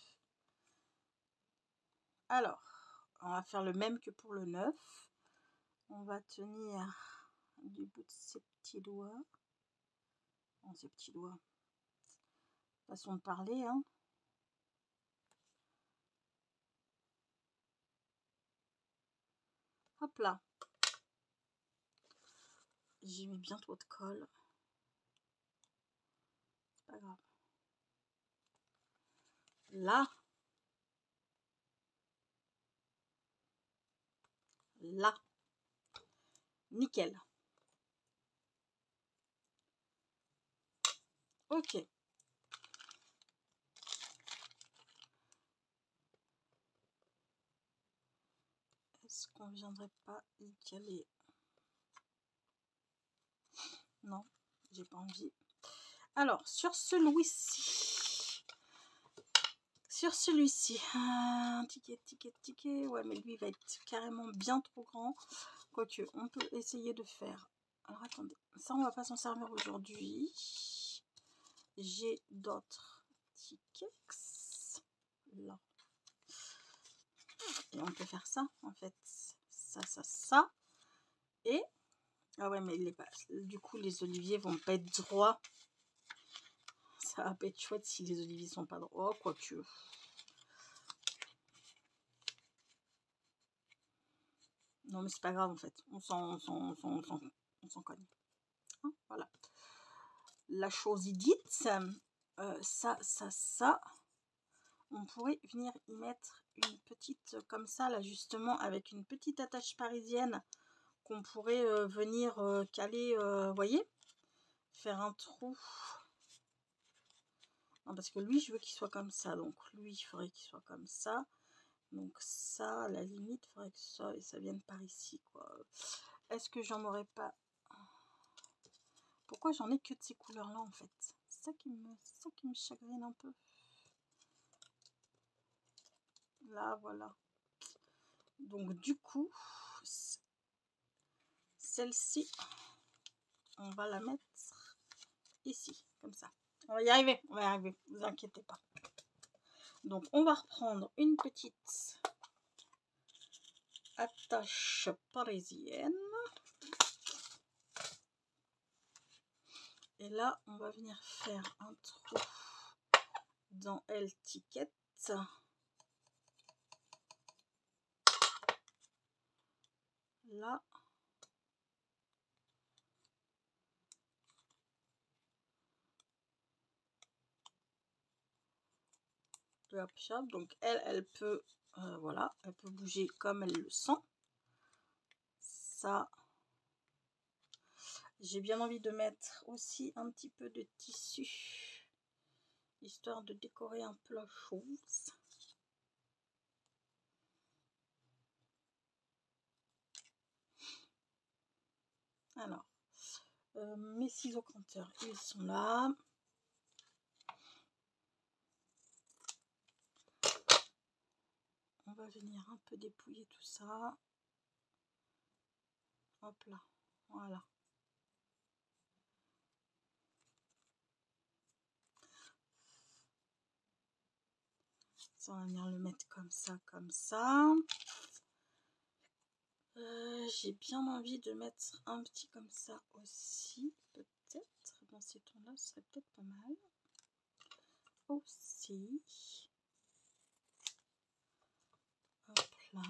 Alors, on va faire le même que pour le 9. On va tenir du bout de ses petits doigts. Bon, ses petits doigts. Façon de parler, hein. Hop là. J'ai mis bien trop de colle. C'est pas grave. Là. Là. Nickel. Ok. Est-ce qu'on viendrait pas y caler? Non, j'ai pas envie. Alors, sur celui-ci. Sur celui-ci. Ticket. Ouais, mais lui, il va être carrément bien trop grand. Quoique, on peut essayer de faire. Alors, attendez. Ça, on va pas s'en servir aujourd'hui. J'ai d'autres tickets. Là. Et on peut faire ça, en fait. Ça. Et... Ah ouais, mais du coup, les oliviers vont pas être droits. Ça va pas être chouette si les oliviers sont pas droits. Quoique... Non, mais c'est pas grave, en fait. On s'en cogne. Hein, voilà. La chose dite, ça. On pourrait venir y mettre une petite, comme ça, là, justement, avec une petite attache parisienne qu'on pourrait venir caler, voyez, faire un trou. Non, parce que lui, je veux qu'il soit comme ça. Donc, lui, il faudrait qu'il soit comme ça. Donc, ça, à la limite, il faudrait que ça vienne par ici, quoi. Est-ce que j'en aurais pas... Pourquoi j'en ai que de ces couleurs-là, en fait? C'est ça qui me chagrine un peu. Là, voilà. Donc, du coup, celle-ci, on va la mettre ici, comme ça. On va y arriver, vous inquiétez pas. Donc, on va reprendre une petite attache parisienne. Et là, on va venir faire un trou dans Elle Ticket. Là. De Hop Shop. Donc elle peut, voilà, elle peut bouger comme elle le sent. Ça, j'ai bien envie de mettre aussi un petit peu de tissu, histoire de décorer un peu la chose. Alors, mes ciseaux compteurs, ils sont là. On va venir un peu dépouiller tout ça. Hop là, voilà. Ça, on va venir le mettre comme ça, comme ça. J'ai bien envie de mettre un petit comme ça aussi, peut-être. Dans ces tons-là, ce serait peut-être pas mal. Aussi. Hop là.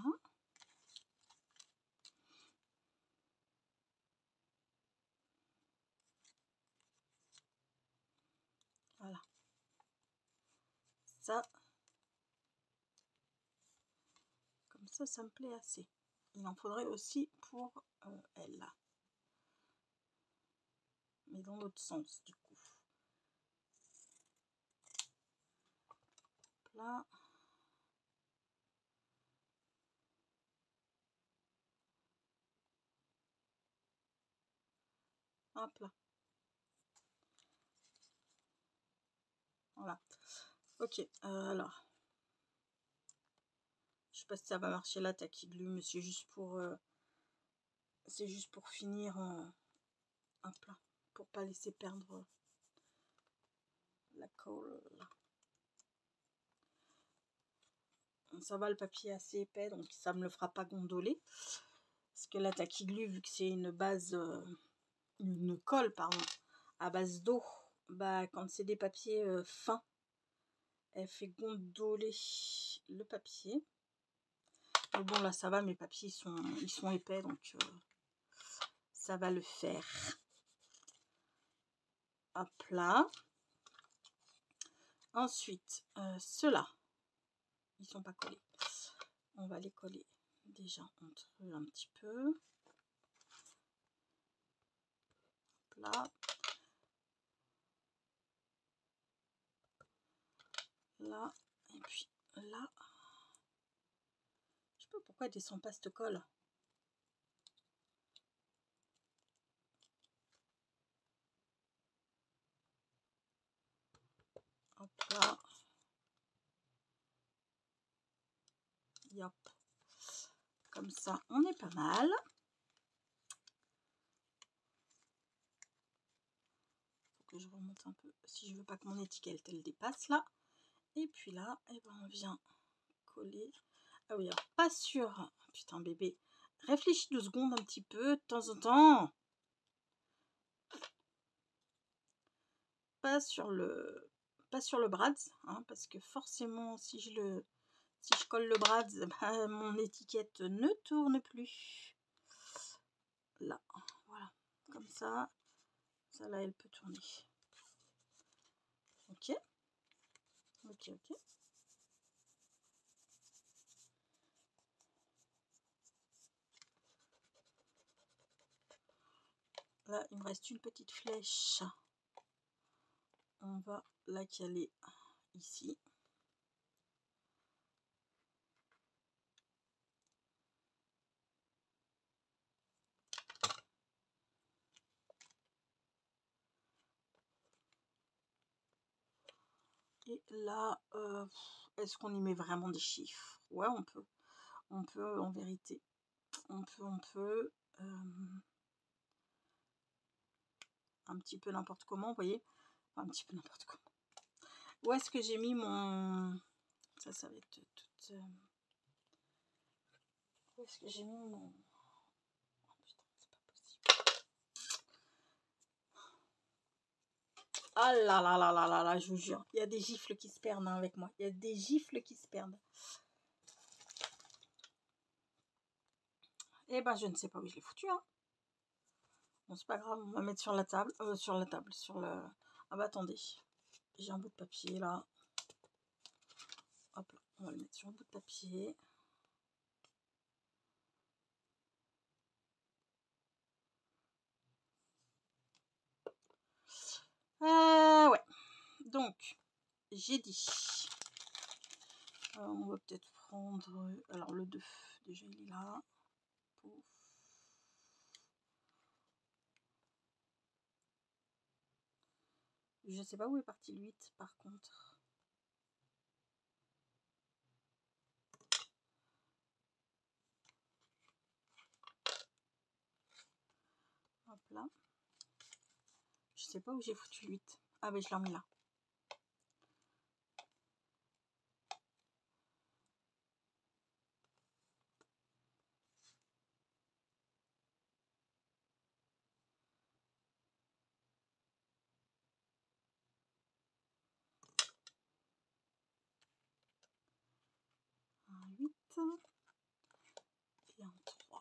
Voilà. Ça. Comme ça me plaît assez. Il en faudrait aussi pour elle. Mais dans l'autre sens, du coup. Hop là. Hop là. Voilà. Ok, alors. Je sais pas si ça va marcher là, Tacky Glue, mais c'est juste pour finir un plat. Pour pas laisser perdre la colle. Ça va, le papier est assez épais, donc ça me le fera pas gondoler. Parce que la Tacky Glue, vu que c'est une base, une colle, pardon, à base d'eau, bah quand c'est des papiers fins, elle fait gondoler le papier. Mais bon, là ça va, mes papiers ils sont épais, donc ça va le faire. Hop là. Ensuite, ceux-là, ils sont pas collés. On va les coller déjà entre eux un petit peu. Hop là. Là. Et puis là. Je sais pas pourquoi elle descend pas cette colle. Hop là. Yop. Comme ça, on est pas mal. Faut que je remonte un peu si je veux pas que mon étiquette elle dépasse là. Et puis là, et ben on vient coller. Ah oui, alors pas sur. Putain bébé. Réfléchis 2 secondes un petit peu de temps en temps. Pas sur le brads, hein, parce que forcément si je colle le brads, bah, mon étiquette ne tourne plus. Là, voilà, comme ça là elle peut tourner. Ok, ok, ok. Là il me reste une petite flèche, on va la caler ici. Et là, est-ce qu'on y met vraiment des chiffres? Ouais, on peut en vérité. On peut. Un petit peu n'importe comment, vous voyez. Enfin, un petit peu n'importe comment. Où est-ce que j'ai mis mon... Ça va être toute... Où est-ce que j'ai mis mon... Oh putain, c'est pas possible. Ah là là là là là là, je vous jure. Il y a des gifles qui se perdent hein, avec moi. Il y a des gifles qui se perdent. Eh ben, je ne sais pas où je l'ai foutu. Hein. Bon, c'est pas grave, on va mettre sur la table. Sur le... Ah bah attendez. J'ai un bout de papier là. Hop là, on va le mettre sur un bout de papier. Ouais. Donc, j'ai dit. On va peut-être prendre... Alors, le 2, déjà, il est là. Pouf. Je sais pas où est parti le 8, par contre. Hop là. Je sais pas où j'ai foutu le 8. Ah, ben, je l'ai remis là. Un 8 et un 3.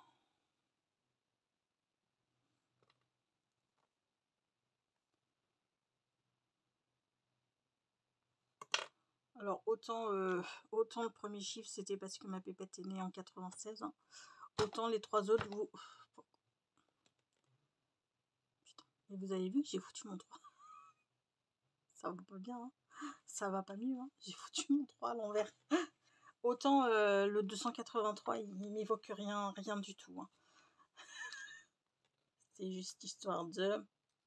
Alors, autant le premier chiffre, c'était parce que ma pépette est née en 96. Hein. Autant les 3 autres, vous... Putain. Et vous avez vu que j'ai foutu mon 3. Ça va pas bien, hein. Ça va pas mieux. Hein. J'ai foutu mon 3 à l'envers. Autant le 283, il m'évoque rien du tout. Hein. C'est juste histoire de...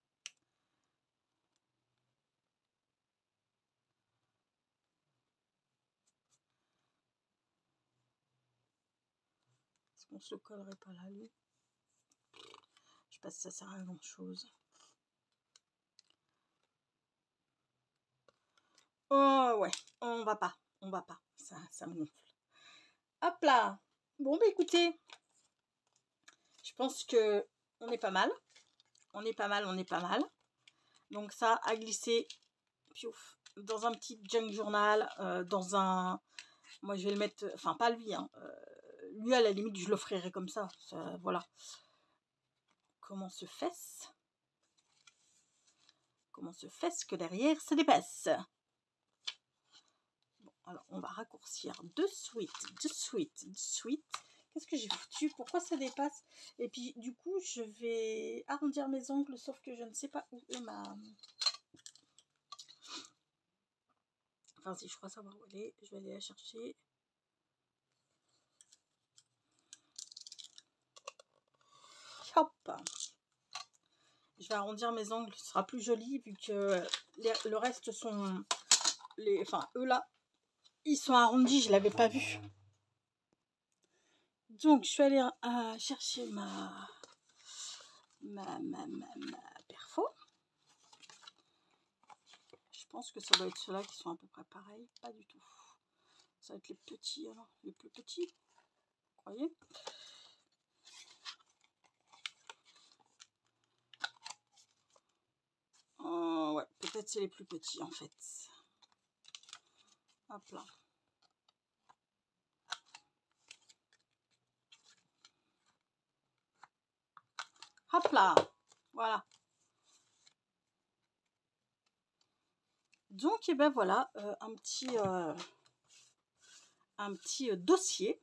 Est-ce qu'on se le collerait pas là, lui? Je sais pas si ça sert à grand chose. Oh ouais, on va pas. Ça me gonfle. Hop là. Bon bah écoutez, je pense que on est pas mal. On est pas mal. Donc ça à glisser piouf, dans un petit junk journal, dans un... Moi je vais le mettre, enfin pas lui, hein. Lui à la limite je l'offrirai comme ça, voilà. Comment se fait-ce que derrière ça dépasse? Bon, alors on va raccourcir de suite. Qu'est-ce que j'ai foutu? Pourquoi ça dépasse? Et puis du coup je vais arrondir mes ongles, sauf que je ne sais pas où est ma... Enfin si, je crois savoir où elle est. Je vais aller la chercher. Hop. Je vais arrondir mes ongles, ce sera plus joli vu que le reste sont... Enfin eux là, ils sont arrondis, je l'avais pas vu. Donc je suis allée chercher ma perfo. Je pense que ça doit être ceux-là qui sont à peu près pareils. Pas du tout. Ça va être les petits, alors. Les plus petits. Vous croyez? Ouais, peut-être c'est les plus petits en fait. Hop là. Hop là. Voilà. Donc, et ben voilà, un petit dossier.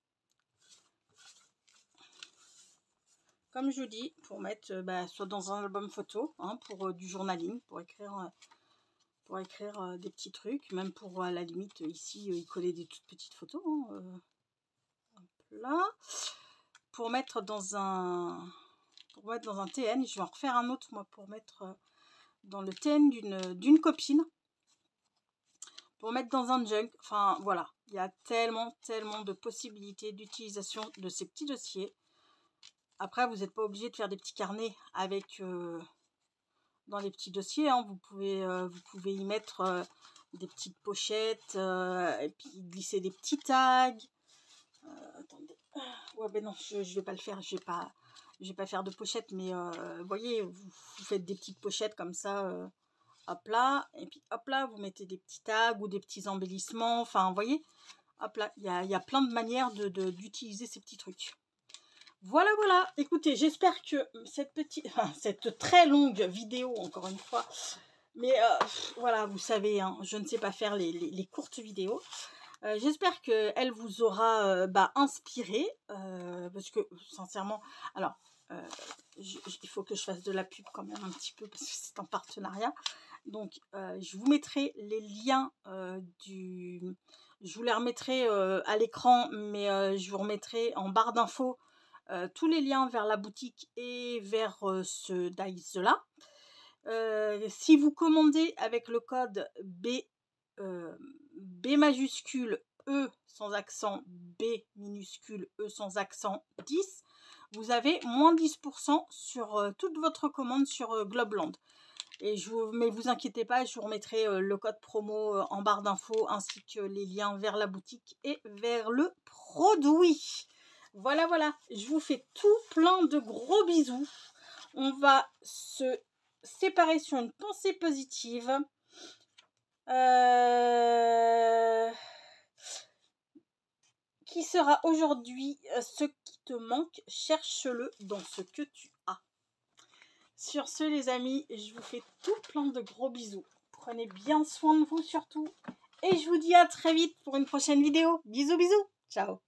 Comme je vous dis, pour mettre soit dans un album photo, hein, pour du journaling, pour écrire des petits trucs, même pour à la limite ici y coller des toutes petites photos. Hein, là, pour mettre dans un TN, je vais en refaire un autre moi pour mettre dans le TN d'une copine. Pour mettre dans un junk, enfin voilà, il y a tellement de possibilités d'utilisation de ces petits dossiers. Après, vous n'êtes pas obligé de faire des petits carnets avec dans les petits dossiers. Hein, vous pouvez y mettre des petites pochettes et puis glisser des petits tags. Attendez, ouais ben non, je vais pas le faire. Je vais pas faire de pochette, mais vous voyez, vous faites des petites pochettes comme ça. hop là, et puis hop là, vous mettez des petits tags ou des petits embellissements, enfin, vous voyez, hop là, il y a plein de manières d'utiliser ces petits trucs. Voilà, voilà, écoutez, j'espère que cette très longue vidéo, encore une fois, mais voilà, vous savez, hein, je ne sais pas faire les courtes vidéos. J'espère qu'elle vous aura inspiré, parce que sincèrement, alors, il faut que je fasse de la pub quand même un petit peu, parce que c'est en partenariat. Donc, je vous mettrai les liens je vous les remettrai à l'écran, mais je vous remettrai en barre d'infos tous les liens vers la boutique et vers ce dies-là. Si vous commandez avec le code B majuscule E sans accent, B minuscule E sans accent 10, vous avez moins 10% sur toute votre commande sur Globeland. Mais vous inquiétez pas, je vous remettrai le code promo en barre d'infos ainsi que les liens vers la boutique et vers le produit. Voilà, voilà, je vous fais tout plein de gros bisous. On va se séparer sur une pensée positive. Qui sera aujourd'hui ce qui te manque, cherche-le dans ce que tu as. Sur ce les amis, je vous fais tout plein de gros bisous. Prenez bien soin de vous surtout. Et je vous dis à très vite pour une prochaine vidéo. Bisous bisous. Ciao.